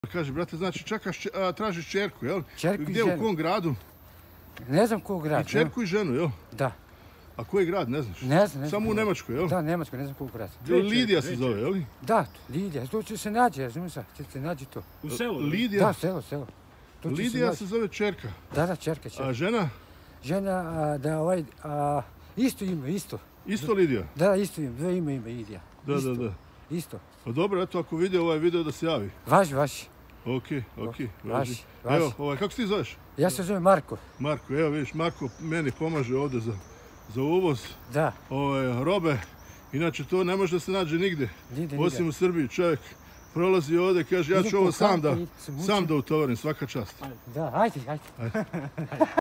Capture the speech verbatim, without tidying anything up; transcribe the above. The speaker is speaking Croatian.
Kaže, brate, znači čekaš, a, tražiš čerku, jel? Čerku i Gdje, ženu. u kom gradu? Ne znam kog grad. I čerku i ženu, jel? Da. A koji grad, ne znaš? Ne znam, ne znam. Samo u Njemačkoj, jel? Da, Njemačkoj, ne znam kog grad. Lidija se zove, jel? Da, Lidija, to će se nađe, razumiješ sad, će se nađe to. U selu? Lidija? Da, selo, selo. To će Lidija se se zove čerka. Da, da, čerka, čerka. A žena? Žena, a, da ovaj, a, isto ime, isto. Isto Lidija? Da, isto ime, dve ime ima Lidija. Da, Isto. da, da. Isto. Pa dobro, eto, ako vidi ovaj video da se javi. Važi, važi. Okej, okej, važi. Važi, važi. Evo, ovaj, kako se ti zoveš? Ja se zovem Marko. Marko, evo vidiš, Marko meni pomaže ovdje za, za uvoz Da. ove, robe. Inače, to ne može da se nađe nigdje. Nigde, Osim nigde. u Srbiji, čovjek prolazi ovdje, kaže, ja Idem ću po ovo sam da, kampu i se mučim. sam da utovarim, svaka čast. Da, ajde, ajde.